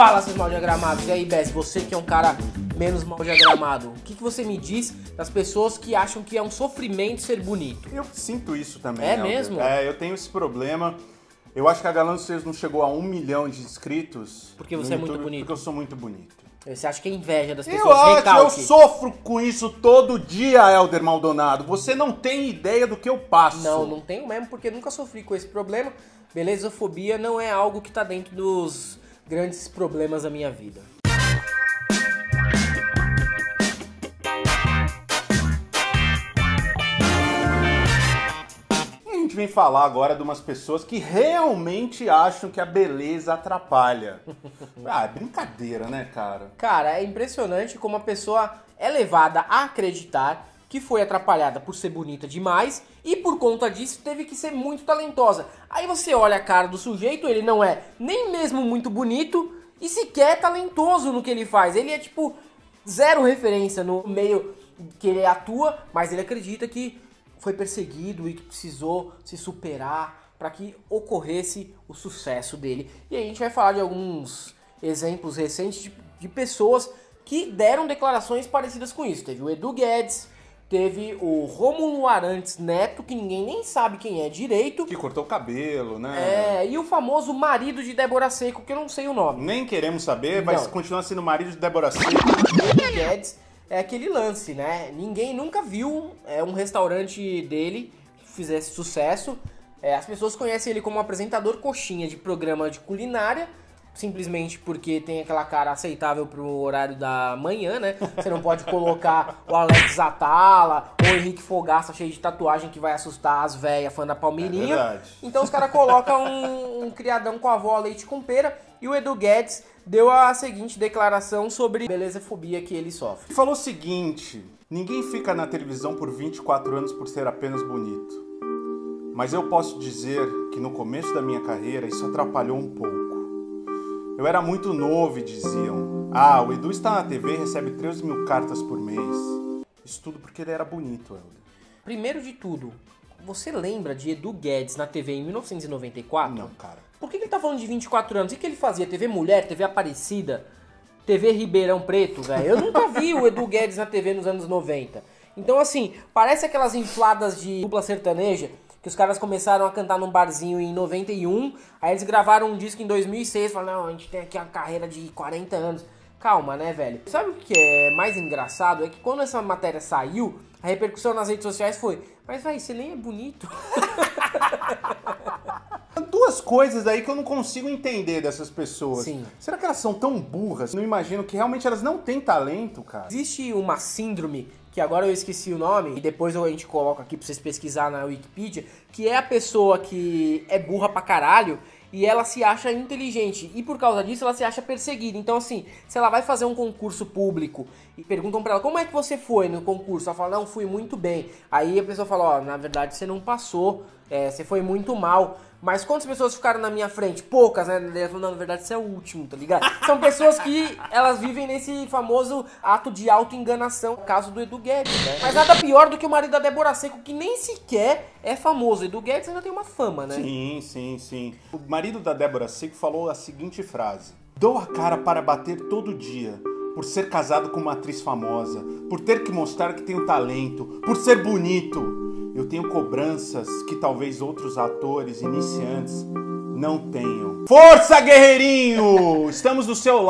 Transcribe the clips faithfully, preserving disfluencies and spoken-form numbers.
Fala, seus mal diagramados. E aí, Bess, você que é um cara menos mal diagramado, o que, que você me diz das pessoas que acham que é um sofrimento ser bonito? Eu sinto isso também. É Helder. mesmo? É, eu tenho esse problema. Eu acho que a Galã dos Seios não chegou a um milhão de inscritos. Porque você é muito YouTube, bonito. Porque eu sou muito bonito. Você acha que é inveja das pessoas? Eu acho, Recalque. eu sofro com isso todo dia, Helder Maldonado. Você não tem ideia do que eu passo. Não, não tenho mesmo, porque nunca sofri com esse problema. Belezofobia não é algo que tá dentro dos grandes problemas da minha vida. A gente vem falar agora de umas pessoas que realmente acham que a beleza atrapalha. Ah, é brincadeira, né, cara? Cara, é impressionante como a pessoa é levada a acreditar que foi atrapalhada por ser bonita demais e por conta disso teve que ser muito talentosa. Aí você olha a cara do sujeito, ele não é nem mesmo muito bonito e sequer talentoso no que ele faz. Ele é tipo zero referência no meio que ele atua, mas ele acredita que foi perseguido e que precisou se superar para que ocorresse o sucesso dele. E aí a gente vai falar de alguns exemplos recentes de, de pessoas que deram declarações parecidas com isso. Teve o Edu Guedes, teve o Rômulo Arantes Neto, que ninguém nem sabe quem é direito. Que cortou o cabelo, né? É, e o famoso marido de Débora Seco, que eu não sei o nome. Nem queremos saber, mas Não. continua sendo marido de Débora Seco. O Edu Guedes é aquele lance, né? Ninguém nunca viu é, um restaurante dele que fizesse sucesso. É, as pessoas conhecem ele como apresentador coxinha de programa de culinária, simplesmente porque tem aquela cara aceitável pro horário da manhã, né? Você não pode colocar o Alex Atala ou o Henrique Fogaça cheio de tatuagem que vai assustar as véias fã da Palmeirinha. É verdade. Então os caras colocam um, um criadão com a avó leite com pera. E o Edu Guedes deu a seguinte declaração sobre a belezafobia que ele sofre. Ele falou o seguinte: ninguém fica na televisão por vinte e quatro anos por ser apenas bonito. Mas eu posso dizer que no começo da minha carreira isso atrapalhou um pouco. Eu era muito novo e diziam: ah, o Edu está na T V e recebe treze mil cartas por mês. Isso tudo porque ele era bonito, Helder. Primeiro de tudo, você lembra de Edu Guedes na T V em mil novecentos e noventa e quatro? Não, cara. Por que ele tá falando de vinte e quatro anos? O que ele fazia? T V Mulher, T V Aparecida, T V Ribeirão Preto, velho? Eu nunca vi o Edu Guedes na T V nos anos noventa. Então, assim, parece aquelas infladas de dupla sertaneja que os caras começaram a cantar num barzinho em noventa e um, aí eles gravaram um disco em dois mil e seis, falaram, não, a gente tem aqui uma carreira de quarenta anos. Calma, né, velho? Sabe o que é mais engraçado? É que quando essa matéria saiu, a repercussão nas redes sociais foi, mas, velho, você nem é bonito. Duas coisas aí que eu não consigo entender dessas pessoas. Sim. Será Será que elas são tão burras? Não imagino que realmente elas não têm talento, cara. Existe uma síndrome, que agora eu esqueci o nome, e depois a gente coloca aqui pra vocês pesquisar na Wikipedia, que é a pessoa que é burra pra caralho e ela se acha inteligente. E por causa disso ela se acha perseguida. Então assim, se ela vai fazer um concurso público e perguntam pra ela, como é que você foi no concurso? Ela fala, não, fui muito bem. Aí a pessoa fala, ó, na verdade você não passou, é, você foi muito mal. Mas quantas pessoas ficaram na minha frente? Poucas, né? Ela falou, não, na verdade você é o último, tá ligado? São pessoas que elas vivem nesse famoso ato de auto-enganação, caso do Edu Guedes, né? Mas nada pior do que o marido da Débora Seco, que nem sequer é famoso. Edu Guedes ainda tem uma fama, né? Sim, sim, sim. O marido da Débora Seco falou a seguinte frase: dou a cara para bater todo dia, por ser casado com uma atriz famosa, por ter que mostrar que tenho talento, por ser bonito. Eu tenho cobranças que talvez outros atores iniciantes não tenham. Força, guerreirinho! Estamos do seu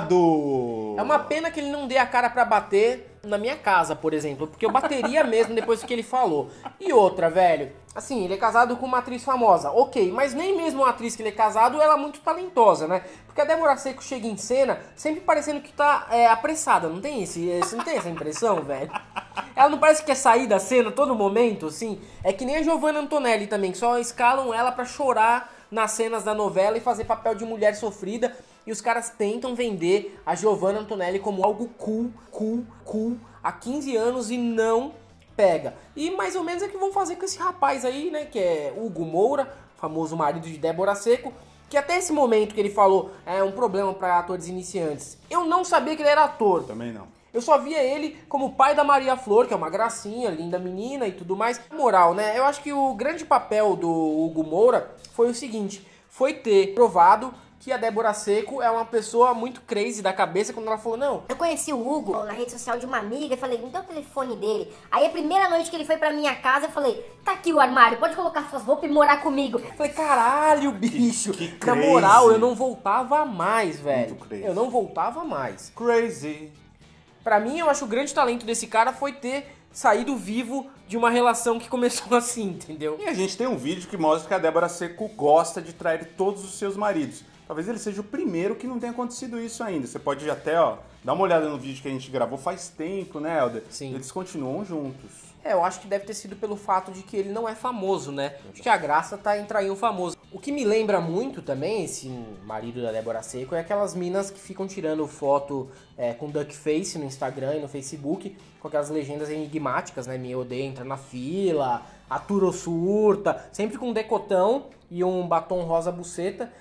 lado! É uma pena que ele não dê a cara pra bater na minha casa, por exemplo, porque eu bateria mesmo depois do que ele falou. E outra, velho, assim, ele é casado com uma atriz famosa, ok, mas nem mesmo uma atriz que ele é casado, ela é muito talentosa, né? Porque a Débora Seco chega em cena sempre parecendo que tá é, apressada, não tem esse, esse, não tem essa impressão, velho? Ela não parece que quer sair da cena a todo momento, assim? É que nem a Giovanna Antonelli também, que só escalam ela pra chorar nas cenas da novela e fazer papel de mulher sofrida. E os caras tentam vender a Giovanna Antonelli como algo cool, cool, cool há quinze anos e não pega. E mais ou menos é o que vão fazer com esse rapaz aí, né? Que é Hugo Moura, famoso marido de Débora Seco. Que até esse momento que ele falou é um problema para atores iniciantes. Eu não sabia que ele era ator. Também não. Eu só via ele como pai da Maria Flor, que é uma gracinha, linda menina e tudo mais. Moral, né? Eu acho que o grande papel do Hugo Moura foi o seguinte: foi ter provado que a Débora Seco é uma pessoa muito crazy da cabeça quando ela falou, não. Eu conheci o Hugo na rede social de uma amiga e falei, me dá o telefone dele. Aí a primeira noite que ele foi pra minha casa, eu falei, tá aqui o armário, pode colocar suas roupas e morar comigo. Eu falei, caralho, bicho. Que, que Na crazy. moral, eu não voltava mais, velho. Muito crazy. Eu não voltava mais. Crazy. Pra mim, eu acho que o grande talento desse cara foi ter saído vivo de uma relação que começou assim, entendeu? E a gente tem um vídeo que mostra que a Débora Seco gosta de trair todos os seus maridos. Talvez ele seja o primeiro que não tenha acontecido isso ainda. Você pode até, ó, dar uma olhada no vídeo que a gente gravou faz tempo, né, Helder? Sim. Eles continuam juntos. É, eu acho que deve ter sido pelo fato de que ele não é famoso, né? Acho que a graça tá em trair um famoso. O que me lembra muito também, esse marido da Débora Seco, é aquelas minas que ficam tirando foto é, com duckface no Instagram e no Facebook, com aquelas legendas enigmáticas, né? Me odeia, entra na fila, atura ou surta, sempre com um decotão e um batom rosa buceta.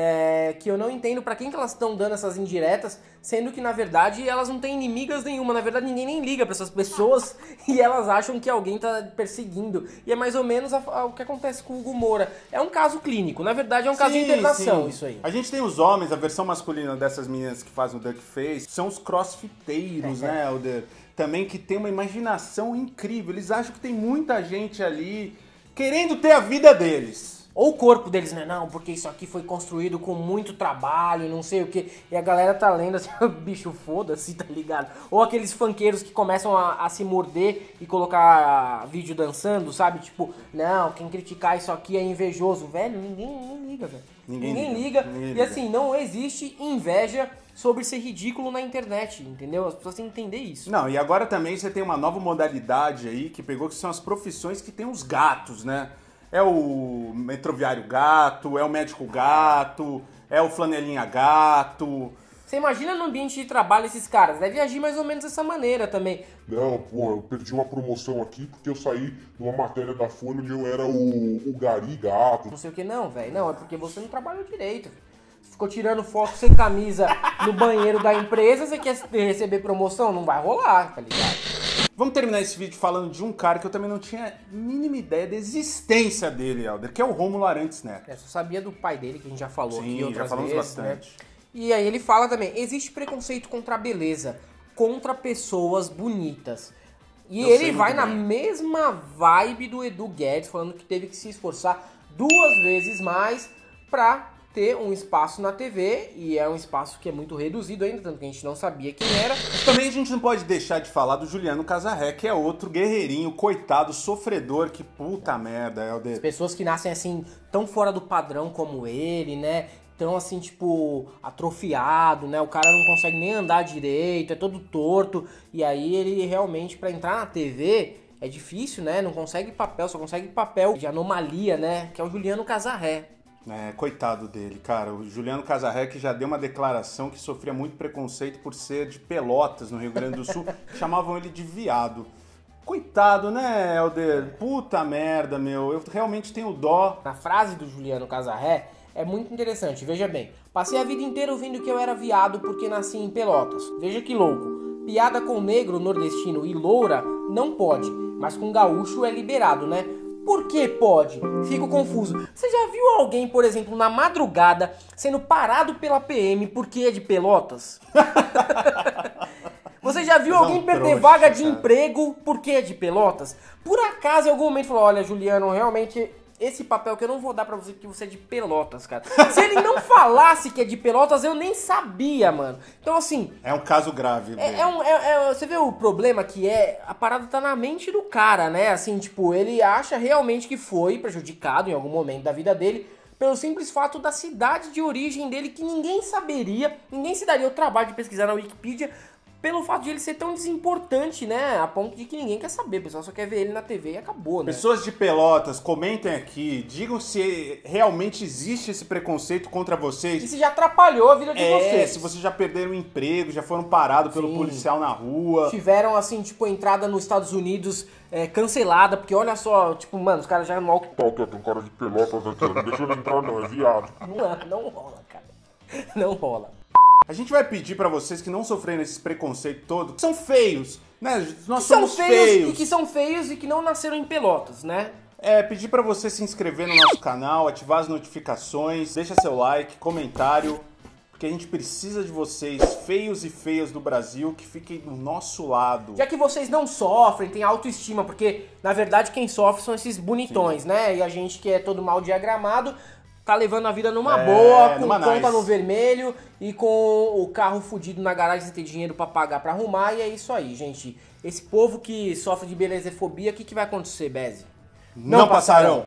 É, que eu não entendo pra quem que elas estão dando essas indiretas, sendo que na verdade elas não têm inimigas nenhuma, na verdade ninguém nem liga pra essas pessoas e elas acham que alguém tá perseguindo. E é mais ou menos a, a, o que acontece com o Hugo Moura. É um caso clínico, na verdade é um caso Sim, de internação, sim. isso aí. A gente tem os homens, a versão masculina dessas meninas que fazem o duckface, são os crossfiteiros, né, Helder? Também que tem uma imaginação incrível. Eles acham que tem muita gente ali querendo ter a vida deles. Ou o corpo deles, né? Não, porque isso aqui foi construído com muito trabalho, não sei o que. E a galera tá lendo assim, bicho, foda-se, tá ligado? Ou aqueles funkeiros que começam a, a se morder e colocar vídeo dançando, sabe? Tipo, não, quem criticar isso aqui é invejoso. Velho, ninguém, ninguém liga, velho. Ninguém, ninguém liga. liga. Ninguém e liga. assim, não existe inveja sobre ser ridículo na internet, entendeu? As pessoas têm que entender isso. Não, e agora também você tem uma nova modalidade aí que pegou, que são as profissões que tem os gatos, né? É o metroviário gato, é o médico gato, é o flanelinha gato. Você imagina no ambiente de trabalho esses caras, deve agir mais ou menos dessa maneira também. Não, pô, eu perdi uma promoção aqui porque eu saí numa matéria da Folha onde eu era o, o gari gato. Não sei o que não, velho. Não, é porque você não trabalhou direito. Você ficou tirando foto sem camisa no banheiro da empresa, você quer receber promoção? Não vai rolar, tá ligado? Vamos terminar esse vídeo falando de um cara que eu também não tinha mínima ideia da existência dele, Helder, que é o Rômulo Arantes Neto. É, só sabia do pai dele, que a gente já falou Sim, aqui outras já falamos vezes, bastante. né? E aí ele fala também, existe preconceito contra a beleza, contra pessoas bonitas. E Eu ele sei vai muito na bem. mesma vibe do Edu Guedes, falando que teve que se esforçar duas vezes mais pra ter um espaço na T V, e é um espaço que é muito reduzido ainda, tanto que a gente não sabia quem era. Também a gente não pode deixar de falar do Juliano Casarré, que é outro guerreirinho, coitado, sofredor, que puta merda, Helder. Pessoas que nascem assim, tão fora do padrão como ele, né? Tão assim, tipo, atrofiado, né? O cara não consegue nem andar direito, é todo torto. E aí ele realmente, pra entrar na T V, é difícil, né? Não consegue papel, só consegue papel de anomalia, né? Que é o Juliano Casarré. É, coitado dele, cara. O Juliano Casarré, que já deu uma declaração que sofria muito preconceito por ser de Pelotas, no Rio Grande do Sul, chamavam ele de viado. Coitado, né, Helder? Puta merda, meu. Eu realmente tenho dó. Na frase do Juliano Casarré é muito interessante, veja bem. Passei a vida inteira ouvindo que eu era viado porque nasci em Pelotas. Veja que louco. Piada com negro, nordestino e loura não pode, mas com gaúcho é liberado, né? Por que pode? Fico confuso. Você já viu alguém, por exemplo, na madrugada, sendo parado pela P M porque é de Pelotas? Você já viu Mas é um alguém perder trouxa, vaga de cara. emprego porque é de Pelotas? Por acaso, em algum momento, falou, olha, Juliano, realmente, esse papel que eu não vou dar pra você, porque você é de Pelotas, cara. Se ele não falasse que é de Pelotas, eu nem sabia, mano. Então, assim, É um caso grave. é, dele. é um, é- é- você vê o problema que é, a parada tá na mente do cara, né? Assim, tipo, ele acha realmente que foi prejudicado em algum momento da vida dele pelo simples fato da cidade de origem dele, que ninguém saberia, ninguém se daria o trabalho de pesquisar na Wikipedia, pelo fato de ele ser tão desimportante, né? A ponto de que ninguém quer saber, o pessoal só quer ver ele na T V e acabou, né? Pessoas de Pelotas, comentem aqui, digam se realmente existe esse preconceito contra E vocês. se já atrapalhou a vida de É, vocês. se vocês já perderam o emprego, já foram parados pelo Sim. policial na rua. Tiveram, assim, tipo, entrada nos Estados Unidos é, cancelada, porque olha só, tipo, mano, os caras já no walk Tá, aqui, tem um cara de Pelotas aqui, não deixa ele entrar não, é viado. não, não rola, cara. Não rola. A gente vai pedir pra vocês que não sofreram esse preconceito todo, que são feios, né? Nós Que são somos feios, feios. e que são feios e que não nasceram em Pelotas, né? É, pedir pra você se inscrever no nosso canal, ativar as notificações, deixa seu like, comentário, porque a gente precisa de vocês, feios e feias do Brasil, que fiquem do nosso lado. Já que vocês não sofrem, tem autoestima, porque na verdade quem sofre são esses bonitões, Sim. né? E a gente que é todo mal diagramado, tá levando a vida numa é, boa, com numa conta nice. no vermelho e com o carro fudido na garagem sem ter dinheiro pra pagar pra arrumar, e é isso aí, gente. Esse povo que sofre de belezefobia, o que, que vai acontecer, Beze? Não, não passarão!